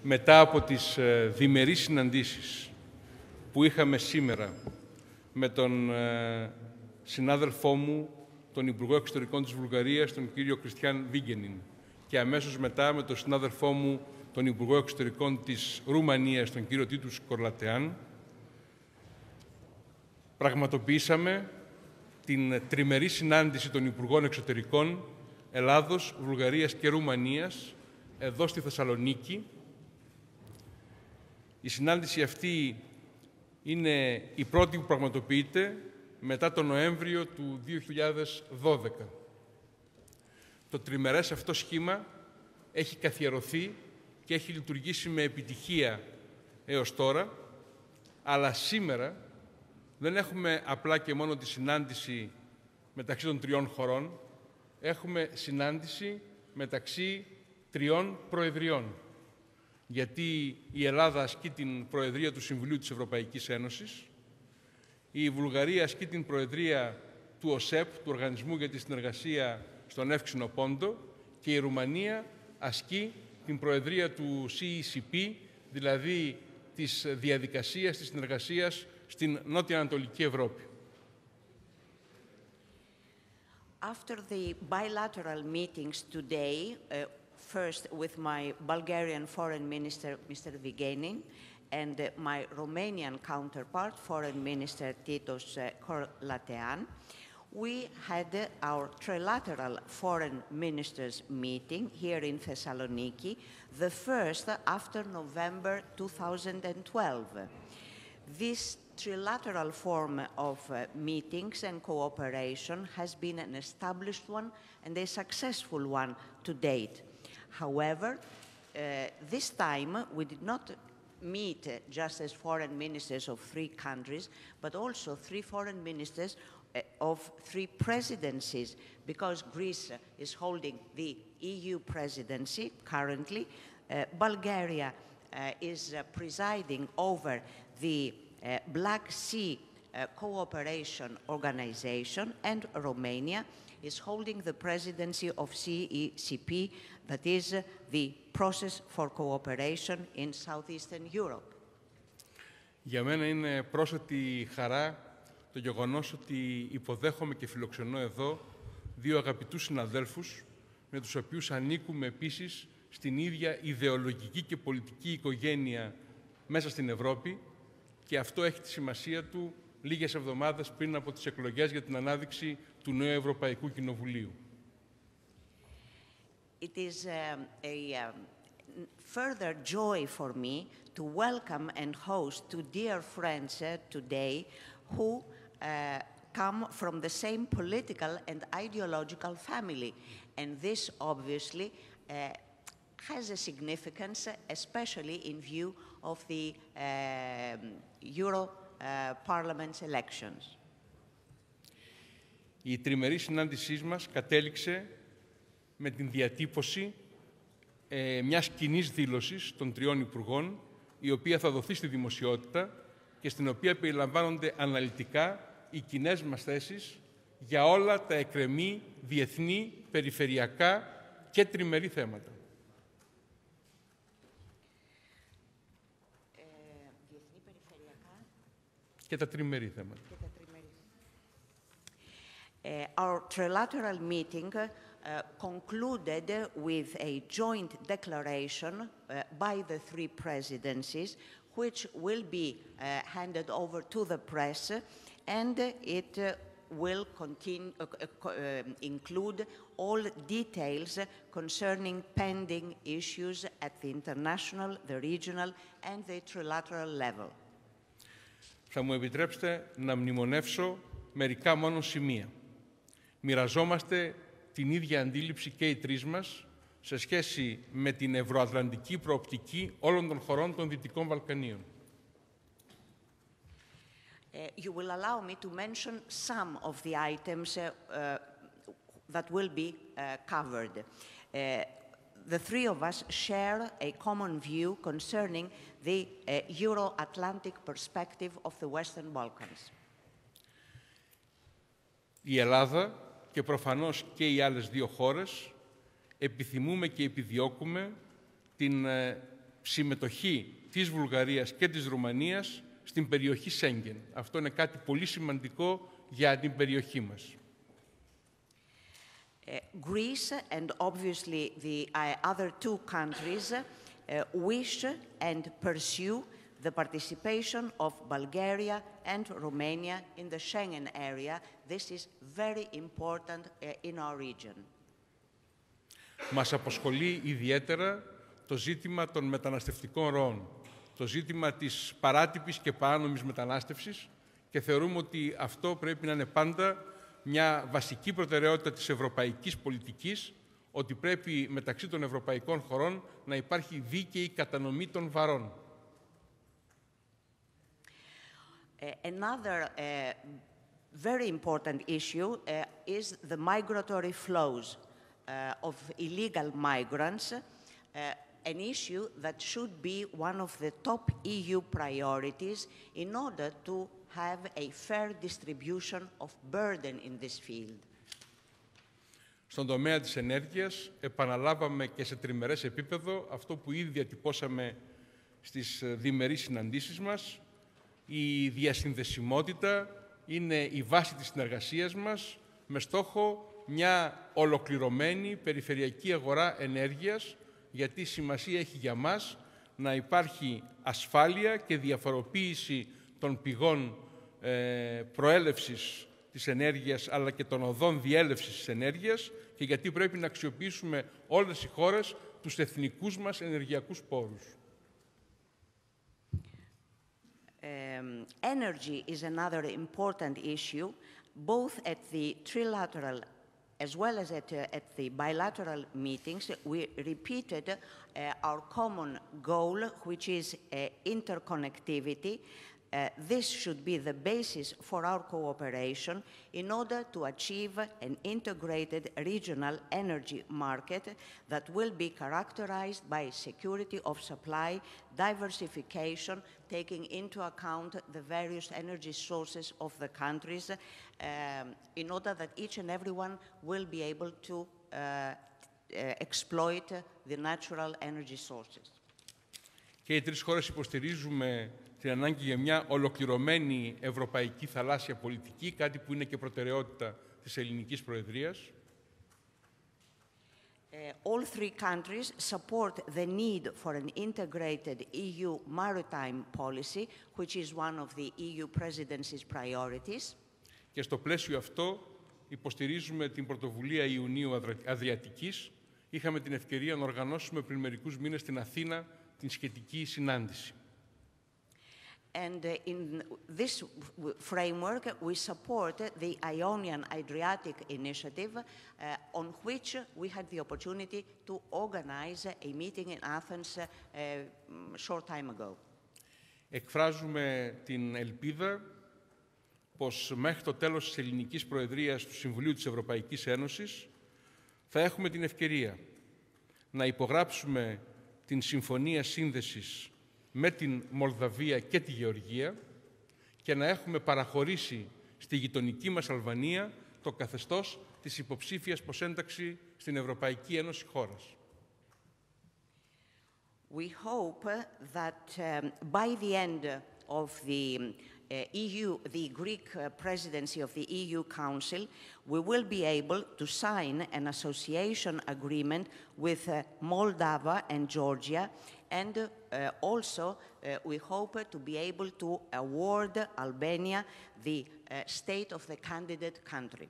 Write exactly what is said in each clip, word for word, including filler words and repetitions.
μετά από τις διμερείς συναντήσεις που είχαμε σήμερα με τον συνάδελφό μου, τον Υπουργό Εξωτερικών της Βουλγαρίας, τον κύριο Κριστιάν Βίγγενιν, και αμέσως μετά με τον συνάδελφό μου, τον Υπουργό Εξωτερικών της Ρουμανίας, τον κύριο Τίτους Κορλατεάν, πραγματοποιήσαμε την τριμερή συνάντηση των Υπουργών Εξωτερικών Ελλάδος, Βουλγαρίας και Ρουμανίας εδώ στη Θεσσαλονίκη. Η συνάντηση αυτή είναι η πρώτη που πραγματοποιείται μετά τον Νοέμβριο του δύο χιλιάδες δώδεκα. Το τριμερές αυτό σχήμα έχει καθιερωθεί και έχει λειτουργήσει με επιτυχία έως τώρα, αλλά σήμερα δεν έχουμε απλά και μόνο τη συνάντηση μεταξύ των τριών χωρών, έχουμε συνάντηση μεταξύ τριών προεδριών. Γιατί η Ελλάδα ασκεί την Προεδρία του Συμβουλίου της Ευρωπαϊκής Ένωσης, η Βουλγαρία ασκεί την Προεδρία του ΟΣΕΠ, του Οργανισμού για τη Συνεργασία στον Εύξηνο Πόντο, και η Ρουμανία ασκεί την Προεδρία του σι ι σι πι, δηλαδή της διαδικασίας της συνεργασίας στην Νότια-Ανατολική Ευρώπη. After the bilateral meetings today, uh, first with my Bulgarian Foreign Minister, Mister Vigenin, and uh, my Romanian counterpart, Foreign Minister Titos uh, Korlatean, we had uh, our trilateral foreign ministers meeting here in Thessaloniki, the first after November two thousand twelve. This trilateral form of uh, meetings and cooperation has been an established one and a successful one to date. However, uh, this time we did not meet uh, just as foreign ministers of three countries, but also three foreign ministers uh, of three presidencies, because Greece uh, is holding the E U presidency currently, uh, Bulgaria uh, is uh, presiding over the Uh, Black Sea uh, Cooperation Organization, and Romania is holding the presidency of σι ι σι πι, that is uh, the Process for Cooperation in Southeastern Europe. Για μένα είναι πρόσθετη χαρά το γεγονός ότι υποδέχομαι και φιλοξενώ εδώ δύο αγαπητούς συναδέλφους, με τους οποίους ανήκουμε επίσης στην ίδια ιδεολογική και πολιτική οικογένεια μέσα στην Ευρώπη, και αυτό έχει τη σημασία του λίγες εβδομάδες πριν από τις εκλογές για την ανάδειξη του νέου Ευρωπαϊκού Κοινοβουλίου. It is um, a um, further joy for me to welcome and host two dear friends uh, today who uh, come from the same political and ideological family. And this obviously uh, has a significance, especially in view of the uh, Euro uh, Parliament elections. Η τριμερή συνάντησή μας κατέληξε με την διατύπωση ε, μιας κοινής δήλωσης των τριών υπουργών, η οποία θα δοθεί στη δημοσιότητα και στην οποία περιλαμβάνονται αναλυτικά οι κοινές μας θέσεις για όλα τα εκκρεμή διεθνή, περιφερειακά και τριμερή θέματα. Και τα τριμερή θέματα. Uh, our trilateral meeting uh, concluded with a joint declaration uh, by the three presidencies, which will be uh, handed over to the press, and it uh, will continue, uh, uh, include all details concerning pending issues at the international, the regional, and the trilateral level. Θα μου επιτρέψετε να μνημονεύσω μερικά μόνο σημεία. Μοιραζόμαστε την ίδια αντίληψη και οι τρεις μας σε σχέση με την ευρωατλαντική προοπτική όλων των χωρών των Δυτικών Βαλκανίων. Uh, you will allow me to mention some of the items uh, uh, that will be uh, covered. Uh, the three of us share a common view concerning the uh, Euro-Atlantic perspective of the Western Balkans. Η Ελλάδα και προφανώς και οι άλλες δύο χώρες επιθυμούμε και επιδιώκουμε την συμμετοχή της Βουλγαρίας και της Ρουμανίας στην περιοχή Σέγγεν. Αυτό είναι κάτι πολύ σημαντικό για την περιοχή μας. Uh, Greece and obviously the uh, other two countries uh, wish and pursue the participation of Bulgaria and Romania in the Schengen area. This is very important uh, in our region. Μας απασχολεί ιδιαίτερα το ζήτημα των μεταναστευτικών ροών, το ζήτημα της παράτυπης και παράνομης μετανάστευσης και θεωρούμε ότι αυτό πρέπει να είναι πάντα μια βασική προτεραιότητα της ευρωπαϊκής πολιτικής, ότι πρέπει μεταξύ των ευρωπαϊκών χωρών να υπάρχει δίκαιη κατανομή των βαρών. Uh, another uh, very important issue uh, is the migratory flows uh, of illegal migrants, uh, an issue that should be one of the top E U priorities in order to have a fair distribution of burden in this field. Στον τομέα της ενέργειας επαναλάβαμε και σε τριμερές επίπεδο αυτό που ήδη διατυπώσαμε στις διμερείς συναντήσεις μας. Η διασυνδεσιμότητα είναι η βάση της συνεργασίας μας με στόχο μια ολοκληρωμένη περιφερειακή αγορά ενέργειας, γιατί σημασία έχει για μας να υπάρχει ασφάλεια και διαφοροποίηση των πηγών ε, προέλευσης της ενέργειας αλλά και των οδών διέλευσης της ενέργειας και γιατί πρέπει να αξιοποιήσουμε όλες οι χώρες τους εθνικούς μας ενεργειακούς πόρους. Um, energy is another important issue, both at the trilateral as well as at, uh, at the bilateral meetings. We repeated uh, our common goal, which is uh, interconnectivity. Uh, this should be the basis for our cooperation in order to achieve an integrated regional energy market that will be characterized by security of supply, diversification, taking into account the various energy sources of the countries, um, in order that each and everyone will be able to uh, uh, exploit the natural energy sources. Και οι τρεις χώρες υποστηρίζουμε την ανάγκη για μια ολοκληρωμένη ευρωπαϊκή θαλάσσια πολιτική, κάτι που είναι και προτεραιότητα της ελληνικής προεδρίας. Uh, all three countries support the need for an integrated E U maritime policy, which is one of the E U presidency's priorities. Και στο πλαίσιο αυτό υποστηρίζουμε την πρωτοβουλία Ιουνίου Αδριατικής. Είχαμε την ευκαιρία να οργανώσουμε πριν μερικούς μήνες στην Αθήνα την σχετική συνάντηση. And uh, in this framework, we support the Ionian Adriatic Initiative, uh, on which we had the opportunity to organize a meeting in Athens uh, a short time ago. Εκφράζουμε την ελπίδα πως μέχρι το τέλος της ελληνικής προεδρίας του Συμβουλίου της Ευρωπαϊκής Ένωσης θα έχουμε την ευκαιρία να υπογράψουμε την Συμφωνία Σύνδεσης με την Μολδαβία και τη Γεωργία και να έχουμε παραχωρήσει στη γειτονική μας Αλβανία το καθεστώς της υποψήφιας προς ένταξη στην Ευρωπαϊκή Ένωση χώρας. We hope that um, by the end of the uh, E U, the Greek uh, presidency of the E U Council, we will be able to sign an association agreement with uh, Moldova and Georgia, and uh, also uh, we hope to be able to award Albania the uh, state of the candidate country.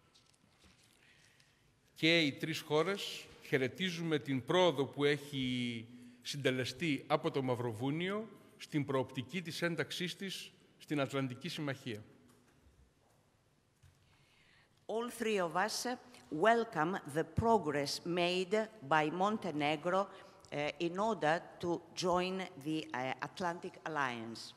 Και οι τρεις χώρες χαιρετίζουμε την πρόοδο που έχει συντελεστεί από το Μαυροβούνιο στην προοπτική της ένταξής της στην Ατλαντική Συμμαχία. All three of us welcome the progress made by Montenegro uh, in order to join the uh, Atlantic Alliance.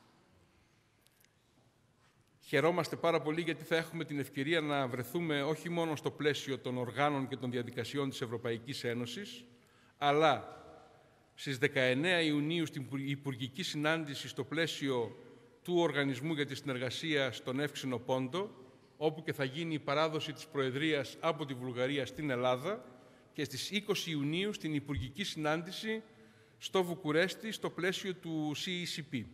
Χαιρόμαστε πάρα πολύ γιατί θα έχουμε την ευκαιρία να βρεθούμε όχι μόνο στο πλαίσιο των οργάνων και των διαδικασιών της Ευρωπαϊκής Ένωσης, αλλά στις δεκαεννέα Ιουνίου στην Υπουργική Συνάντηση στο πλαίσιο του Οργανισμού για τη Συνεργασία στον Εύξηνο Πόντο, όπου και θα γίνει η παράδοση της Προεδρίας από τη Βουλγαρία στην Ελλάδα, και στις είκοσι Ιουνίου στην Υπουργική Συνάντηση στο Βουκουρέστι στο πλαίσιο του σι ι σι πι.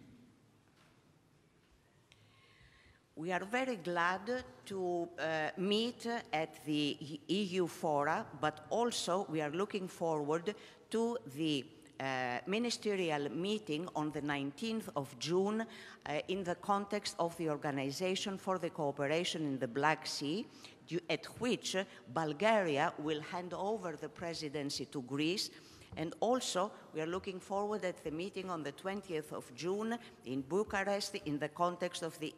We are very glad to uh, meet at the E U fora, but also we are looking forward to the uh, ministerial meeting on the nineteenth of June uh, in the context of the Organization for the Cooperation in the Black Sea, at which Bulgaria will hand over the presidency to Greece. And also, we are looking forward at the meeting on the twentieth of June in Bucharest in the context of the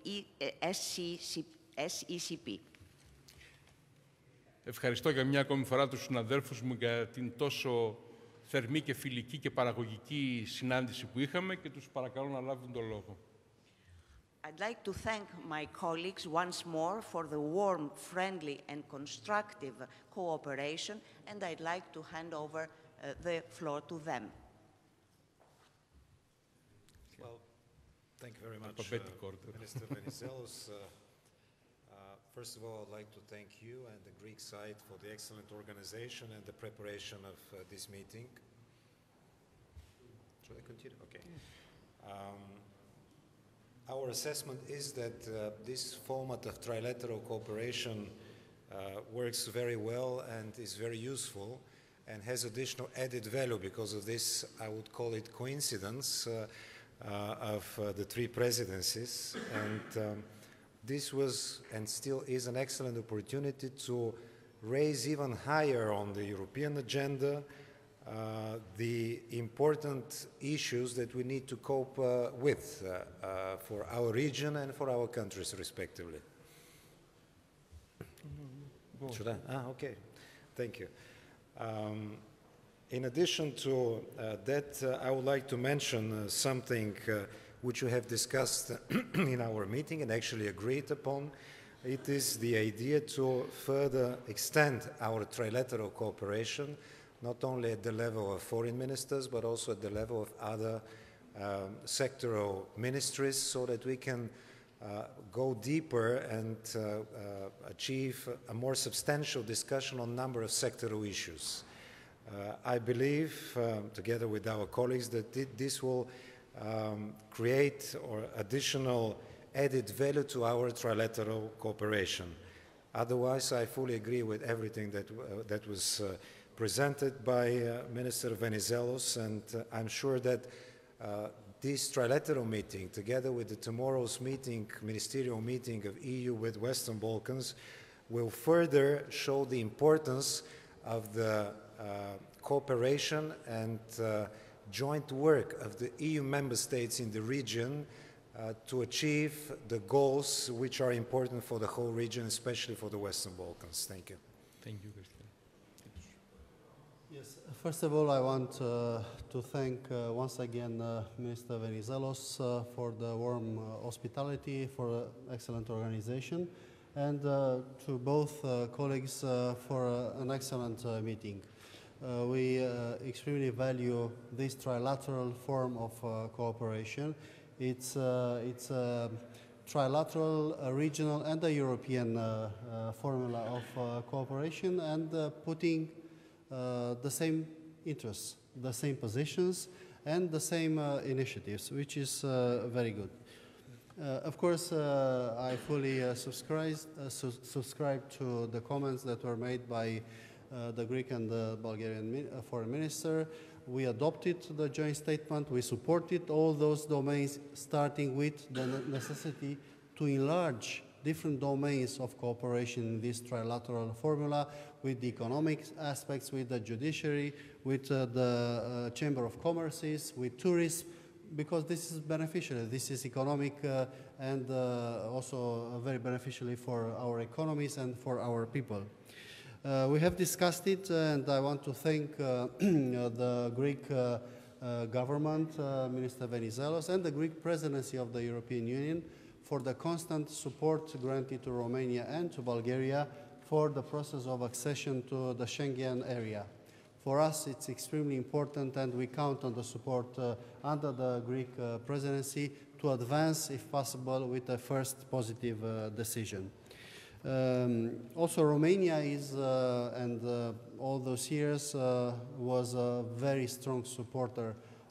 S E C P. Ευχαριστώ για μια ακόμη φορά τους συναδέλφους μου για την τόσο θερμή και φιλική και παραγωγική συνάντηση που είχαμε και τους παρακαλώ να λάβουν τον λόγο. I'd like to thank my colleagues once more for the warm, friendly and constructive cooperation, and I'd like to hand over Uh, the floor to them. Well, thank you very much, uh, Minister Venizelos. Uh, uh, first of all, I'd like to thank you and the Greek side for the excellent organization and the preparation of uh, this meeting. Should I continue? Okay. Um, our assessment is that uh, this format of trilateral cooperation uh, works very well and is very useful, and has additional added value because of this, I would call it coincidence uh, uh, of uh, the three presidencies. And um, this was and still is an excellent opportunity to raise even higher on the European agenda uh, the important issues that we need to cope uh, with uh, uh, for our region and for our countries respectively. Should I? Ah, okay. Thank you. Um, in addition to uh, that, uh, I would like to mention uh, something uh, which we have discussed in our meeting and actually agreed upon. It is the idea to further extend our trilateral cooperation, not only at the level of foreign ministers, but also at the level of other um, sectoral ministries, so that we can uh, go deeper and uh, uh, achieve a more substantial discussion on a number of sectoral issues. Uh, I believe, uh, together with our colleagues, that this will um, create or additional added value to our trilateral cooperation. Otherwise, I fully agree with everything that, uh, that was uh, presented by uh, Minister Venizelos, and uh, I'm sure that uh, this trilateral meeting, together with the tomorrow's meeting, ministerial meeting of E U with Western Balkans, will further show the importance of the uh, cooperation and uh, joint work of the E U member states in the region uh, to achieve the goals which are important for the whole region, especially for the Western Balkans. Thank you. Thank you, Christian. Yes, first of all, I want uh, to thank uh, once again uh, Minister Venizelos uh, for the warm uh, hospitality, for uh, excellent organization, and uh, to both uh, colleagues uh, for uh, an excellent uh, meeting. Uh, we uh, extremely value this trilateral form of uh, cooperation. It's, uh, it's a trilateral, a regional, and a European uh, uh, formula of uh, cooperation, and uh, putting Uh, the same interests, the same positions, and the same uh, initiatives, which is uh, very good. Uh, of course, uh, I fully uh, subscribe, uh, su subscribe to the comments that were made by uh, the Greek and the Bulgarian mi uh, foreign minister. We adopted the joint statement. We supported all those domains, starting with the necessity to enlarge different domains of cooperation in this trilateral formula, with the economic aspects, with the judiciary, with uh, the uh, Chamber of Commerces, with tourism, because this is beneficial. This is economic uh, and uh, also very beneficially for our economies and for our people. Uh, we have discussed it, and I want to thank uh, the Greek uh, uh, government, uh, Minister Venizelos, and the Greek presidency of the European Union for the constant support granted to Romania and to Bulgaria for the process of accession to the Schengen area. For us, it's extremely important, and we count on the support uh, under the Greek uh, presidency to advance, if possible, with a first positive uh, decision. Um, also, Romania is, uh, and uh, all those years, uh, was a very strong supporter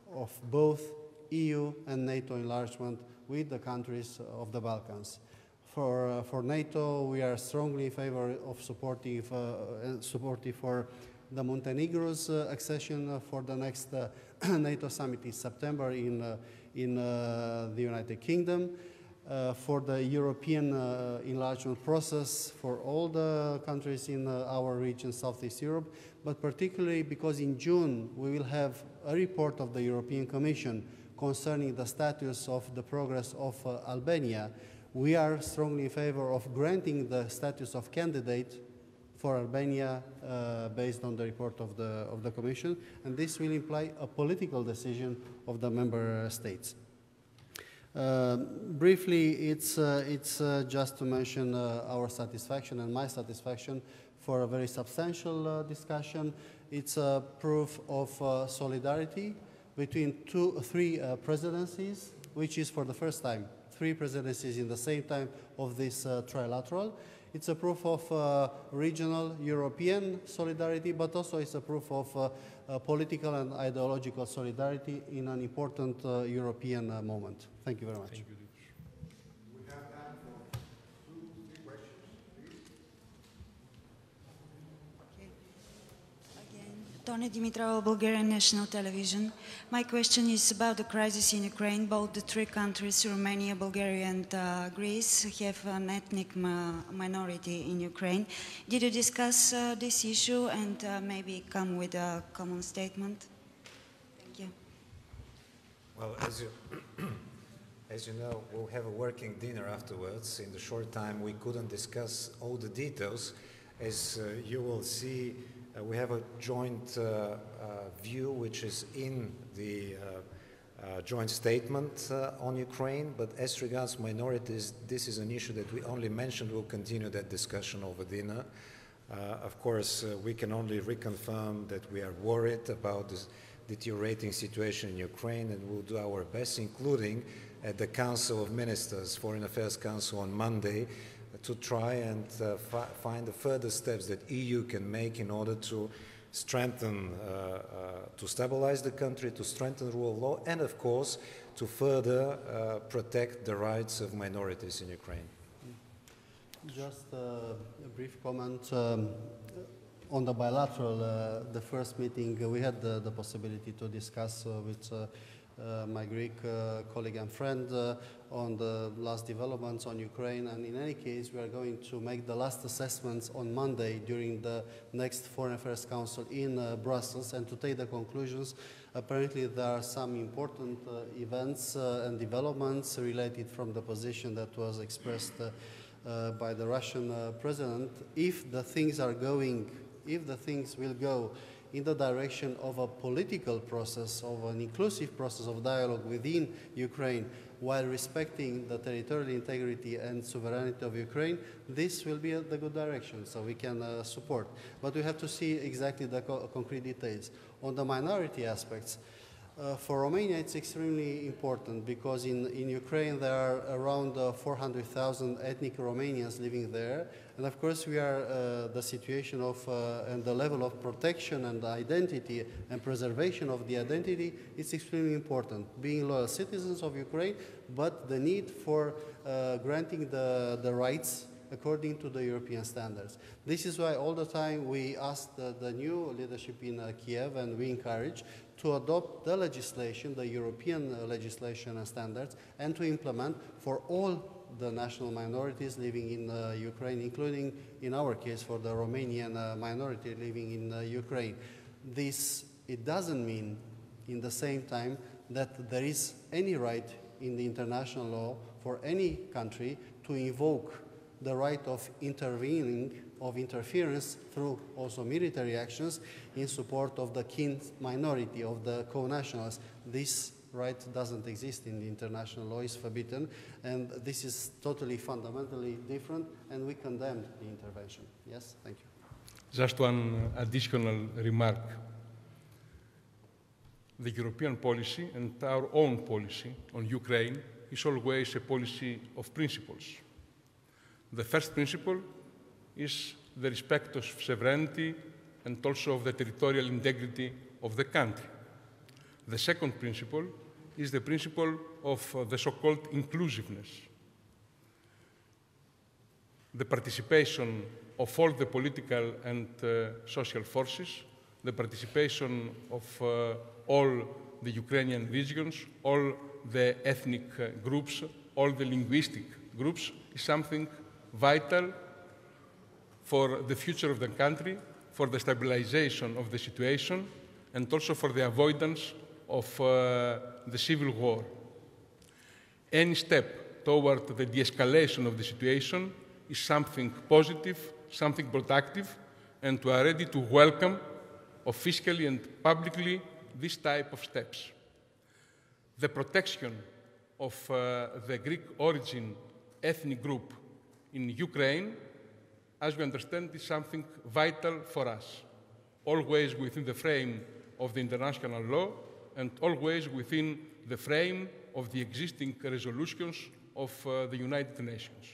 of both E U and NATO enlargement with the countries of the Balkans. For, uh, for NATO, we are strongly in favor of supportive, uh, supportive for the Montenegro's uh, accession uh, for the next uh, NATO summit in September in, uh, in uh, the United Kingdom. Uh, for the European uh, enlargement process for all the countries in uh, our region, Southeast Europe, but particularly because in June we will have a report of the European Commission concerning the status of the progress of uh, Albania. We are strongly in favor of granting the status of candidate for Albania uh, based on the report of the, of the Commission, and this will imply a political decision of the member states. Uh, briefly, it's, uh, it's uh, just to mention uh, our satisfaction and my satisfaction for a very substantial uh, discussion. It's a proof of uh, solidarity between two, three uh, presidencies, which is for the first time, three presidencies in the same time of this uh, trilateral. It's a proof of uh, regional European solidarity, but also it's a proof of uh, uh, political and ideological solidarity in an important uh, European uh, moment. Thank you very much. Thank you. We have time for two, three questions, please. Again, Tony Dimitrova, Bulgarian National Television. My question is about the crisis in Ukraine. Both the three countries, Romania, Bulgaria and uh, Greece, have an ethnic ma minority in Ukraine. Did you discuss uh, this issue and uh, maybe come with a common statement? Thank you. Well, as you, as you know, we'll have a working dinner afterwards. In the short time, we couldn't discuss all the details. As uh, you will see, Uh, we have a joint uh, uh, view which is in the uh, uh, joint statement uh, on Ukraine, but as regards minorities, this is an issue that we only mentioned. We'll continue that discussion over dinner. Uh, of course, uh, we can only reconfirm that we are worried about this deteriorating situation in Ukraine, and we'll do our best, including at the Council of Ministers, Foreign Affairs Council on Monday, to try and uh, fi find the further steps that E U can make in order to strengthen, uh, uh, to stabilize the country, to strengthen rule of law, and of course, to further uh, protect the rights of minorities in Ukraine. Just uh, a brief comment. Um, on the bilateral, uh, the first meeting, uh, we had the, the possibility to discuss uh, with uh, Uh, my Greek uh, colleague and friend uh, on the last developments on Ukraine, and in any case we are going to make the last assessments on Monday during the next Foreign Affairs Council in uh, Brussels, and to take the conclusions. Apparently there are some important uh, events uh, and developments related from the position that was expressed uh, uh, by the Russian uh, president. If the things are going, if the things will go in the direction of a political process, of an inclusive process of dialogue within Ukraine, while respecting the territorial integrity and sovereignty of Ukraine, this will be a, the good direction, so we can uh, support. But we have to see exactly the co concrete details. On the minority aspects, uh, for Romania it's extremely important because in, in Ukraine there are around uh, four hundred thousand ethnic Romanians living there. And of course, we are uh, the situation of uh, and the level of protection and identity and preservation of the identity is extremely important. Being loyal citizens of Ukraine, but the need for uh, granting the, the rights according to the European standards. This is why all the time we ask the, the new leadership in uh, Kiev, and we encourage to adopt the legislation, the European uh, legislation and standards, and to implement for all the national minorities living in uh, Ukraine, including, in our case, for the Romanian uh, minority living in uh, Ukraine. This, it doesn't mean, in the same time, that there is any right in the international law for any country to invoke the right of intervening, of interference through also military actions in support of the kin minority, of the co-nationals. This right doesn't exist in the international law, is forbidden, and this is totally fundamentally different, and we condemn the intervention. Yes, thank you. Just one additional remark. The European policy and our own policy on Ukraine is always a policy of principles. The first principle is the respect of sovereignty and also of the territorial integrity of the country. The second principle is the principle of uh, the so-called inclusiveness. The participation of all the political and uh, social forces, the participation of uh, all the Ukrainian regions, all the ethnic uh, groups, all the linguistic groups is something vital for the future of the country, for the stabilization of the situation, and also for the avoidance of uh, the civil war. Any step toward the de-escalation of the situation is something positive, something productive, and we are ready to welcome officially and publicly this type of steps. The protection of uh, the Greek origin ethnic group in Ukraine, as we understand, is something vital for us, always within the frame of the international law and always within the frame of the existing resolutions of uh, the United Nations.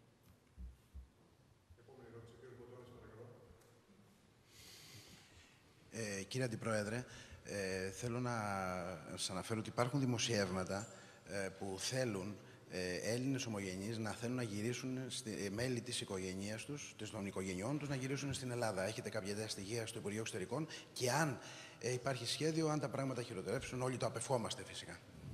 Ε, κύριε Αντιπρόεδρε, ε, θέλω να σας αναφέρω ότι υπάρχουν δημοσιεύματα ε, που θέλουν ε, Έλληνες ομογενείς να θέλουν να γυρίσουν στη, ε, μέλη της οικογένειας τους, των οικογενειών τους, να γυρίσουν στην Ελλάδα. Έχετε κάποια τέτοια στοιχεία στο Υπουργείο Εξωτερικών και αν ε, υπάρχει σχέδιο, αν τα πράγματα χειροτερεύσουν, όλοι το απευχόμαστε φυσικά.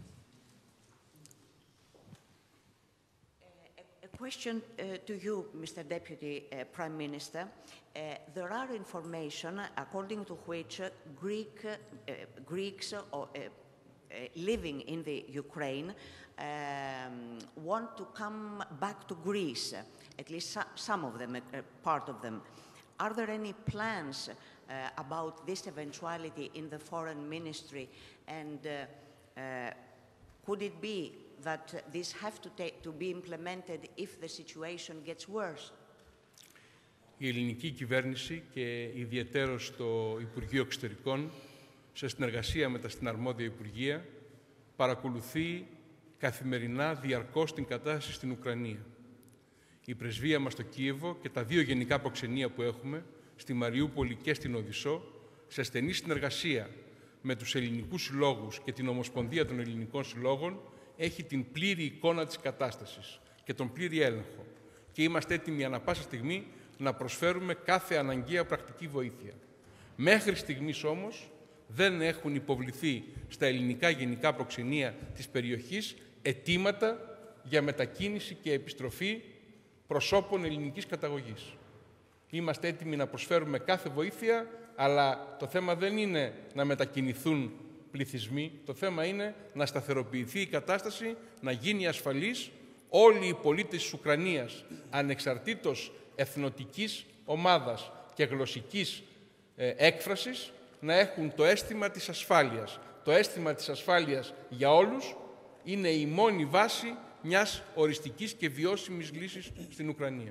A question uh, to you, Mister Deputy uh, Prime Minister. Uh, there are information according to which uh, Greek, uh, Greeks uh, uh, living in the Ukraine um, want to come back to Greece, at least so, some of them, uh, part of them. Are there any plans uh, about this eventuality in the Foreign Ministry, and uh, uh, could it be that uh, these have to, take, to be implemented if the situation gets worse? Η ελληνική κυβέρνηση και ιδιαιτέρως το Υπουργείο Εξωτερικών, σε συνεργασία με τα συναρμόδια Υπουργεία, παρακολουθεί καθημερινά διαρκώς την κατάσταση στην Ουκρανία. Η πρεσβεία μας στο Κίεβο και τα δύο γενικά προξενία που έχουμε, στη Μαριούπολη και στην Οδυσσό, σε στενή συνεργασία με τους ελληνικούς συλλόγους και την Ομοσπονδία των Ελληνικών Συλλόγων, έχει την πλήρη εικόνα της κατάστασης και τον πλήρη έλεγχο. Και είμαστε έτοιμοι ανά πάσα στιγμή να προσφέρουμε κάθε αναγκαία πρακτική βοήθεια. Μέχρι στιγμής όμως δεν έχουν υποβληθεί στα ελληνικά γενικά προξενία της περιοχής αιτήματα για μετακίνηση και επιστροφή προσώπων ελληνικής καταγωγής. Είμαστε έτοιμοι να προσφέρουμε κάθε βοήθεια, αλλά το θέμα δεν είναι να μετακινηθούν πληθυσμοί, το θέμα είναι να σταθεροποιηθεί η κατάσταση, να γίνει ασφαλής όλοι οι πολίτες της Ουκρανίας, ανεξαρτήτως εθνοτικής ομάδας και γλωσσικής ε, έκφρασης, να έχουν το αίσθημα της ασφάλειας. Το αίσθημα της ασφάλειας για όλους είναι η μόνη βάση μιας οριστικής και βιώσιμης λύσης στην Ουκρανία.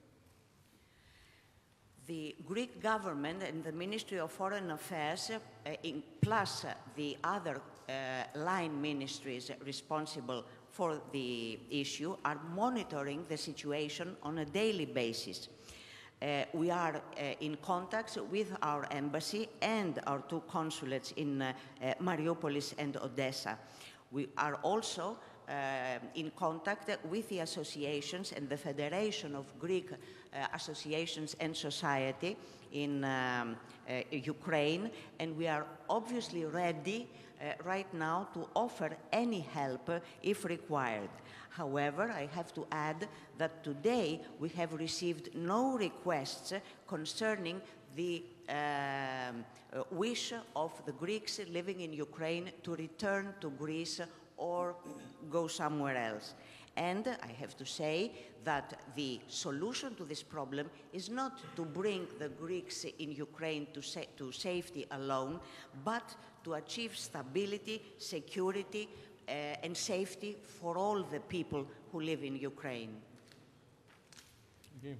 The Greek government and the Ministry of Foreign Affairs, uh, in, plus uh, the other uh, line ministries responsible for the issue, are monitoring the situation on a daily basis. Uh, we are uh, in contact with our embassy and our two consulates in uh, uh, Mariupolis and Odessa. We are also Uh, in contact with the associations and the Federation of Greek uh, Associations and Society in um, uh, Ukraine, and we are obviously ready uh, right now to offer any help uh, if required. However, I have to add that today we have received no requests concerning the uh, wish of the Greeks living in Ukraine to return to Greece or go somewhere else. And I have to say that the solution to this problem is not to bring the Greeks in Ukraine to, sa to safety alone, but to achieve stability, security, uh, and safety for all the people who live in Ukraine. Okay.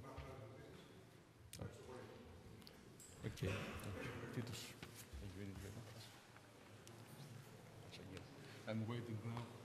Okay. I'm waiting now.